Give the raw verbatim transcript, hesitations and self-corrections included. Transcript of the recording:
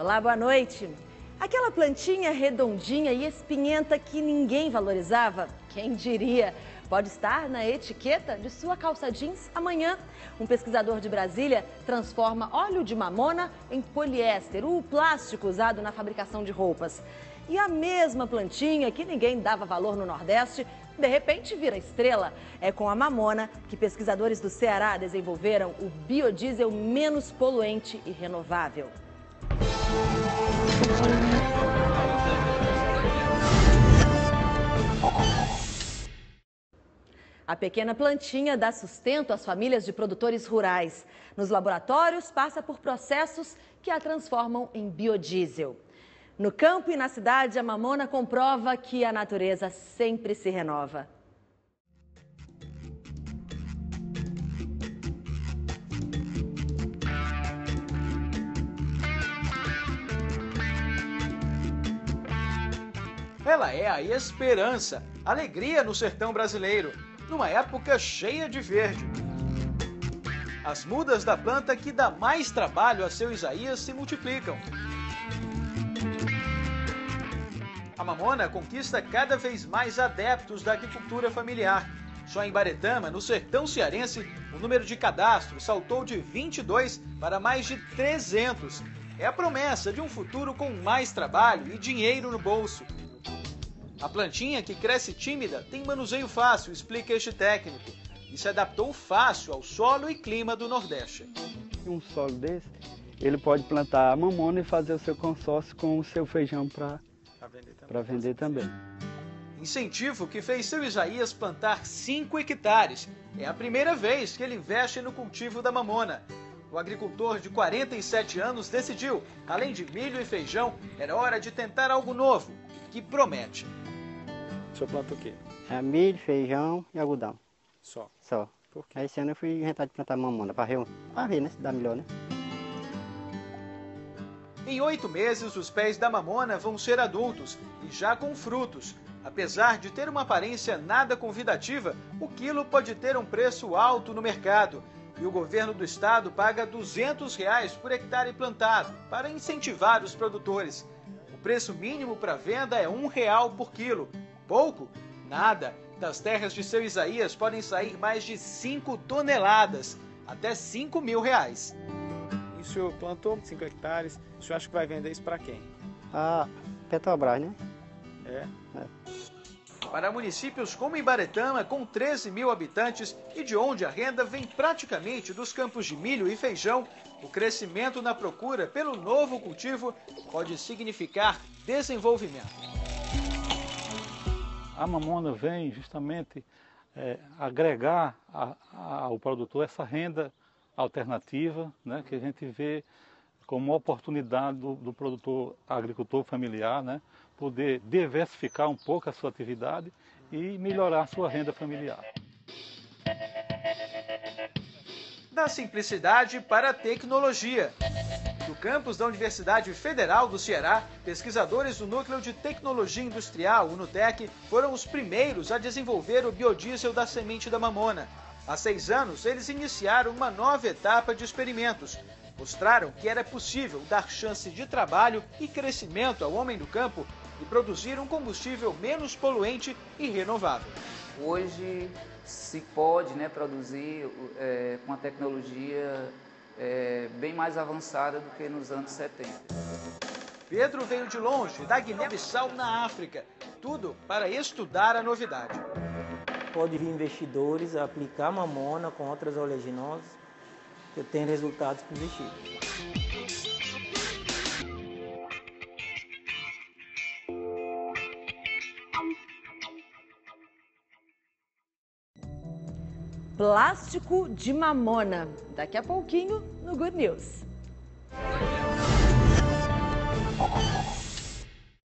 Olá, boa noite. Aquela plantinha redondinha e espinhenta que ninguém valorizava, quem diria, pode estar na etiqueta de sua calça jeans amanhã. Um pesquisador de Brasília transforma óleo de mamona em poliéster, o plástico usado na fabricação de roupas. E a mesma plantinha que ninguém dava valor no Nordeste, de repente vira estrela. É com a mamona que pesquisadores do Ceará desenvolveram o biodiesel menos poluente e renovável. A pequena plantinha dá sustento às famílias de produtores rurais. Nos laboratórios, passa por processos que a transformam em biodiesel. No campo e na cidade, a mamona comprova que a natureza sempre se renova. Ela é a esperança, alegria no sertão brasileiro, numa época cheia de verde. As mudas da planta que dá mais trabalho a seu Isaías se multiplicam. A mamona conquista cada vez mais adeptos da agricultura familiar. Só em Baretama, no sertão cearense, o número de cadastros saltou de vinte e dois para mais de trezentos. É a promessa de um futuro com mais trabalho e dinheiro no bolso. A plantinha, que cresce tímida, tem manuseio fácil, explica este técnico, e se adaptou fácil ao solo e clima do Nordeste. Um solo desse, ele pode plantar a mamona e fazer o seu consórcio com o seu feijão para vender, para vender também. Incentivo que fez seu Isaías plantar cinco hectares. É a primeira vez que ele investe no cultivo da mamona. O agricultor de quarenta e sete anos decidiu, além de milho e feijão, era hora de tentar algo novo, que promete. O senhor planta o quê? É milho, feijão e algodão. Só? Só. Por quê? Aí esse ano eu fui inventar de plantar mamona para ver, para ver, né? Se dá melhor, né? Em oito meses, os pés da mamona vão ser adultos e já com frutos. Apesar de ter uma aparência nada convidativa, o quilo pode ter um preço alto no mercado. E o governo do estado paga duzentos reais por hectare plantado, para incentivar os produtores. O preço mínimo para venda é um real por quilo. Pouco? Nada. Das terras de seu Isaías podem sair mais de cinco toneladas, até cinco mil reais. E o senhor plantou cinco hectares, o senhor acha que vai vender isso para quem? A Petrobras, né? É? É. Para municípios como Ibaretama, com treze mil habitantes e de onde a renda vem praticamente dos campos de milho e feijão, o crescimento na procura pelo novo cultivo pode significar desenvolvimento. A mamona vem justamente é, agregar a, a, ao produtor essa renda alternativa, né, que a gente vê como uma oportunidade do, do produtor agricultor familiar, né, poder diversificar um pouco a sua atividade e melhorar a sua renda familiar. Da simplicidade para a tecnologia. Do campus da Universidade Federal do Ceará, pesquisadores do Núcleo de Tecnologia Industrial, o NUTEC, foram os primeiros a desenvolver o biodiesel da semente da mamona. Há seis anos, eles iniciaram uma nova etapa de experimentos. Mostraram que era possível dar chance de trabalho e crescimento ao homem do campo e produzir um combustível menos poluente e renovável. Hoje se pode, né, produzir é, com a tecnologia é, bem mais avançada do que nos anos setenta. Pedro veio de longe, da Guiné-Bissau, na África, tudo para estudar a novidade. Pode vir investidores a aplicar mamona com outras oleaginosas, que tem resultados positivos. Plástico de mamona. Daqui a pouquinho no Good News.